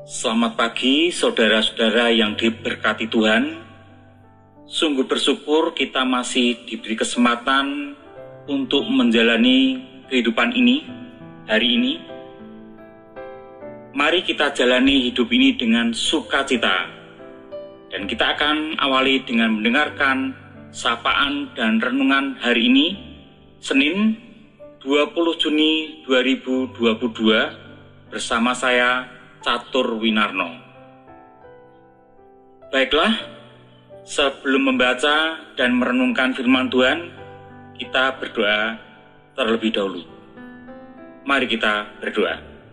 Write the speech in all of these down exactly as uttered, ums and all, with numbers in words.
Selamat pagi saudara-saudara yang diberkati Tuhan. Sungguh bersyukur kita masih diberi kesempatan untuk menjalani kehidupan ini hari ini. Mari kita jalani hidup ini dengan sukacita. Dan kita akan awali dengan mendengarkan sapaan dan renungan hari ini, Senin dua puluh Juni dua ribu dua puluh dua, bersama saya Catur Winarno. Baiklah, sebelum membaca dan merenungkan firman Tuhan, kita berdoa terlebih dahulu. Mari kita berdoa.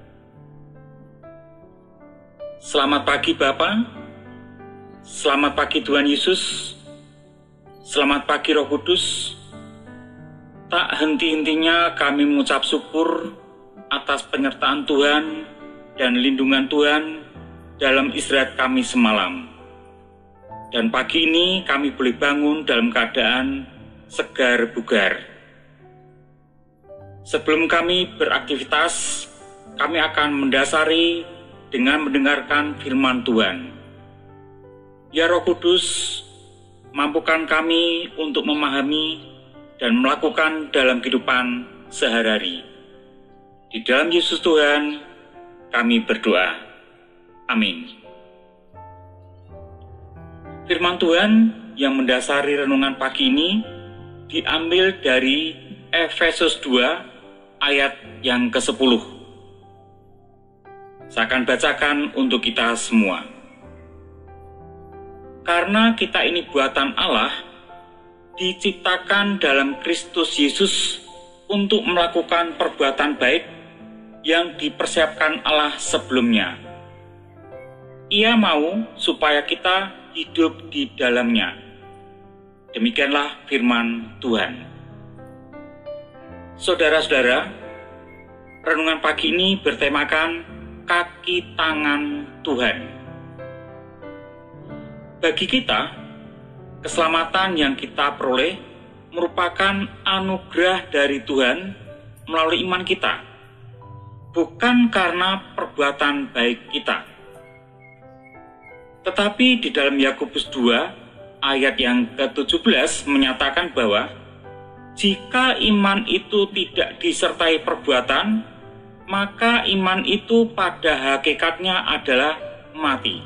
Selamat pagi Bapa, selamat pagi Tuhan Yesus, selamat pagi Roh Kudus. Tak henti-hentinya kami mengucap syukur atas penyertaan Tuhan dan lindungan Tuhan dalam istirahat kami semalam. Dan pagi ini kami boleh bangun dalam keadaan segar bugar. Sebelum kami beraktivitas, kami akan mendasari dengan mendengarkan firman Tuhan. Ya Roh Kudus, mampukan kami untuk memahami dan melakukan dalam kehidupan sehari-hari. Di dalam Yesus Tuhan, kami berdoa. Amin. Firman Tuhan yang mendasari renungan pagi ini diambil dari Efesus dua ayat yang kesepuluh. Saya akan bacakan untuk kita semua. Karena kita ini buatan Allah, diciptakan dalam Kristus Yesus untuk melakukan perbuatan baik yang dipersiapkan Allah sebelumnya. Ia mau supaya kita hidup di dalamnya. Demikianlah firman Tuhan. Saudara-saudara, renungan pagi ini bertemakan kaki tangan Tuhan. Bagi kita, keselamatan yang kita peroleh merupakan anugerah dari Tuhan melalui iman kita, bukan karena perbuatan baik kita. Tetapi di dalam Yakobus dua ayat yang ke tujuh belas menyatakan bahwa jika iman itu tidak disertai perbuatan, maka iman itu pada hakikatnya adalah mati.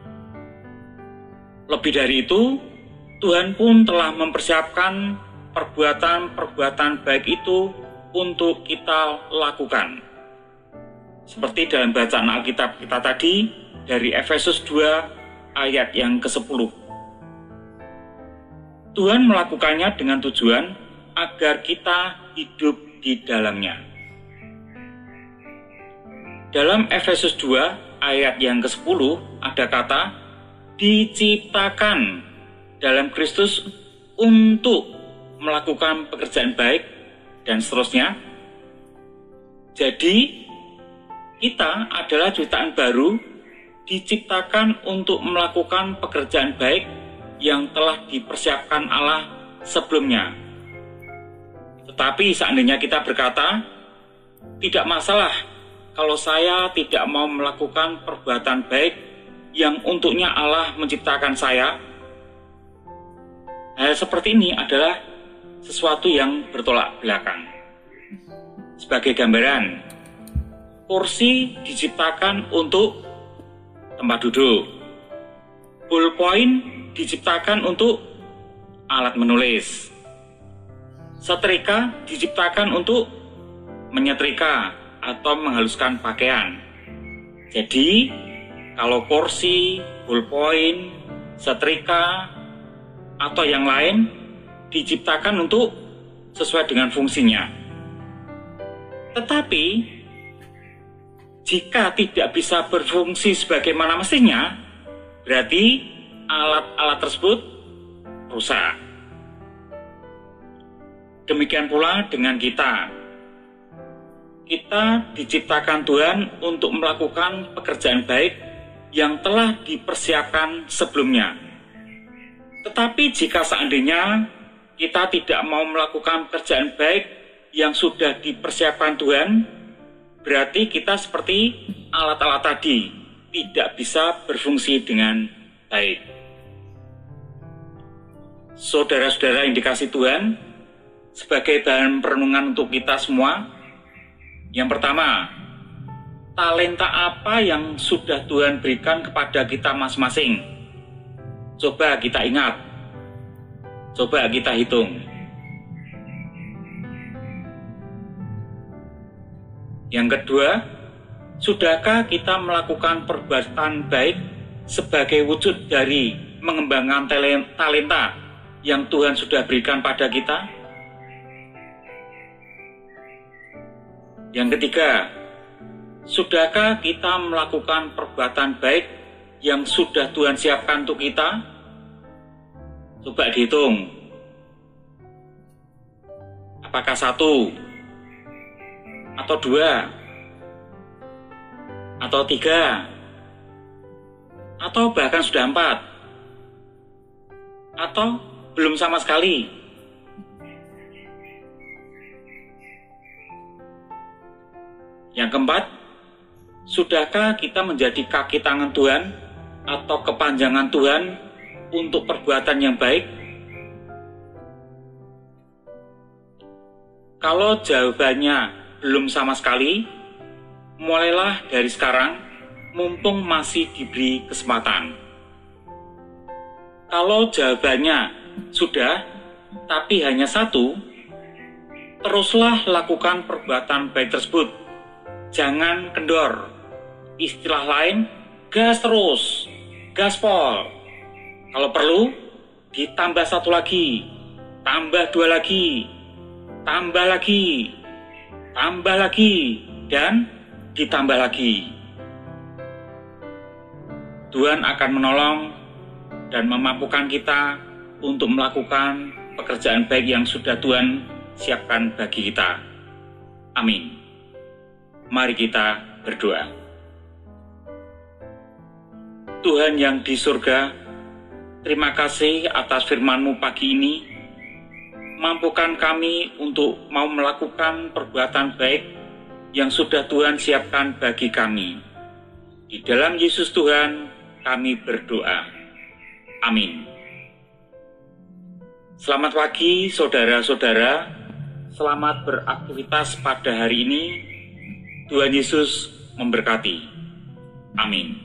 Lebih dari itu, Tuhan pun telah mempersiapkan perbuatan-perbuatan baik itu untuk kita lakukan. Seperti dalam bacaan Alkitab kita tadi dari Efesus dua ayat yang kesepuluh. Tuhan melakukannya dengan tujuan agar kita hidup di dalamnya. Dalam Efesus dua ayat yang kesepuluh ada kata diciptakan dalam Kristus untuk melakukan pekerjaan baik dan seterusnya. Jadi kita adalah ciptaan baru, diciptakan untuk melakukan pekerjaan baik yang telah dipersiapkan Allah sebelumnya. Tetapi seandainya kita berkata, tidak masalah kalau saya tidak mau melakukan perbuatan baik yang untuknya Allah menciptakan saya, hal seperti ini adalah sesuatu yang bertolak belakang. Sebagai gambaran, kursi diciptakan untuk tempat duduk. Ballpoint diciptakan untuk alat menulis. Setrika diciptakan untuk menyetrika atau menghaluskan pakaian. Jadi, kalau kursi, ballpoint, setrika, atau yang lain diciptakan untuk sesuai dengan fungsinya. Tetapi jika tidak bisa berfungsi sebagaimana mestinya, berarti alat-alat tersebut rusak. Demikian pula dengan kita. Kita diciptakan Tuhan untuk melakukan pekerjaan baik yang telah dipersiapkan sebelumnya. Tetapi jika seandainya kita tidak mau melakukan pekerjaan baik yang sudah dipersiapkan Tuhan, berarti kita seperti alat-alat tadi tidak bisa berfungsi dengan baik. Saudara-saudara yang dikasihi Tuhan, sebagai bahan perenungan untuk kita semua, yang pertama, talenta apa yang sudah Tuhan berikan kepada kita masing-masing? Coba kita ingat, coba kita hitung. Yang kedua, sudahkah kita melakukan perbuatan baik sebagai wujud dari mengembangkan talenta yang Tuhan sudah berikan pada kita? Yang ketiga, sudahkah kita melakukan perbuatan baik yang sudah Tuhan siapkan untuk kita? Coba dihitung. Apakah satu? Atau dua? Atau tiga? Atau bahkan sudah empat? Atau belum sama sekali? Yang keempat, sudahkah kita menjadi kaki tangan Tuhan atau kepanjangan Tuhan untuk perbuatan yang baik? Kalau jawabannya belum sama sekali, mulailah dari sekarang, mumpung masih diberi kesempatan. Kalau jawabannya sudah, tapi hanya satu, teruslah lakukan perbuatan baik tersebut. Jangan kendor. Istilah lain, gas terus, gaspol. Kalau perlu, ditambah satu lagi, tambah dua lagi, tambah lagi, tambah lagi, dan ditambah lagi. Tuhan akan menolong dan memampukan kita untuk melakukan pekerjaan baik yang sudah Tuhan siapkan bagi kita. Amin. Mari kita berdoa. Tuhan yang di surga, terima kasih atas firman-Mu pagi ini. Mampukan kami untuk mau melakukan perbuatan baik yang sudah Tuhan siapkan bagi kami. Di dalam Yesus Tuhan kami berdoa. Amin. Selamat pagi saudara-saudara. Selamat beraktivitas pada hari ini. Tuhan Yesus memberkati. Amin.